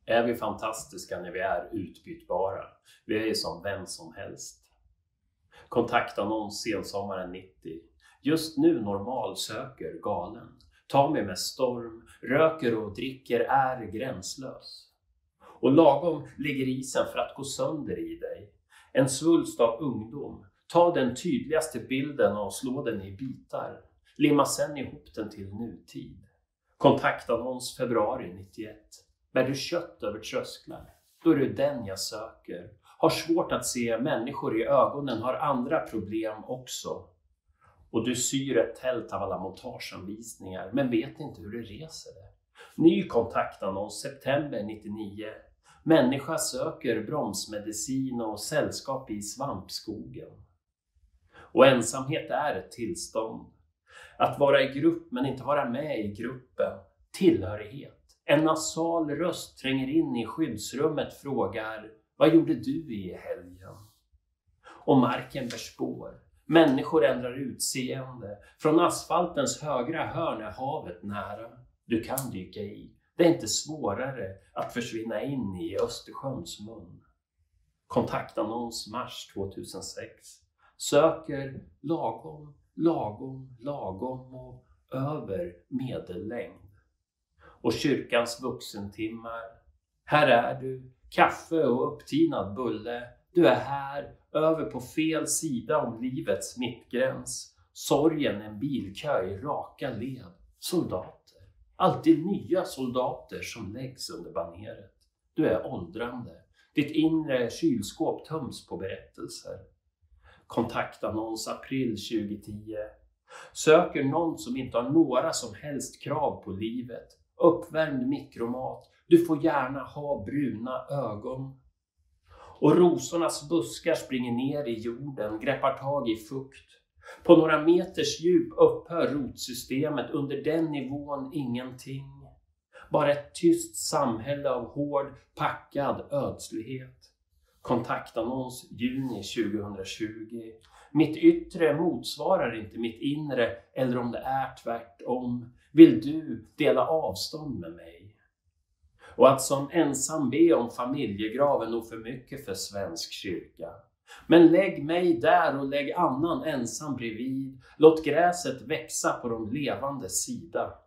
Är vi fantastiska när vi är utbytbara? Vi är ju som vem som helst. Kontaktannons sensommaren 90. Just nu normal söker galen. Ta mig med storm, röker och dricker är gränslös. Och lagom ligger isen för att gå sönder i dig. En svulst av ungdom. Ta den tydligaste bilden och slå den i bitar. Limma sen ihop den till nutid. Kontaktannons februari 91. Bär du kött över trösklar? Då är du den jag söker. Har svårt att se människor i ögonen, har andra problem också. Och du syr ett tält av alla montageanvisningar, men vet inte hur du reser det. Ny kontaktannons september 99. Människa söker bromsmedicin och sällskap i svampskogen. Och ensamhet är ett tillstånd. Att vara i grupp men inte vara med i gruppen. Tillhörighet. En nasal röst tränger in i skyddsrummet, frågar: vad gjorde du i helgen? Och marken bär spår. Människor ändrar utseende. Från asfaltens högra hörn är havet nära. Du kan dyka i. Det är inte svårare att försvinna in i Östersjöns mun. Kontaktannons mars 2006. Söker lagom, lagom, lagom och över medellängd. Och kyrkans vuxentimmar. Här är du, kaffe och upptinad bulle. Du är här, över på fel sida om livets mittgräns. Sorgen en bilkö i raka led. Soldater. Alltid nya soldater som läggs under baneret. Du är åldrande. Ditt inre kylskåp töms på berättelser. Kontaktannons april 2010. Söker någon som inte har några som helst krav på livet. Uppvärmd mikromat. Du får gärna ha bruna ögon. Och rosornas buskar springer ner i jorden, greppar tag i fukt. På några meters djup upphör rotsystemet, under den nivån ingenting. Bara ett tyst samhälle av hård, packad ödslighet. Kontaktannons juni 2020. Mitt yttre motsvarar inte mitt inre, eller om det är tvärtom. Vill du dela avstånd med mig? Och att som ensam be om familjegrav är nog för mycket för svensk kyrka. Men lägg mig där och lägg annan ensam bredvid. Låt gräset växa på de levande sida.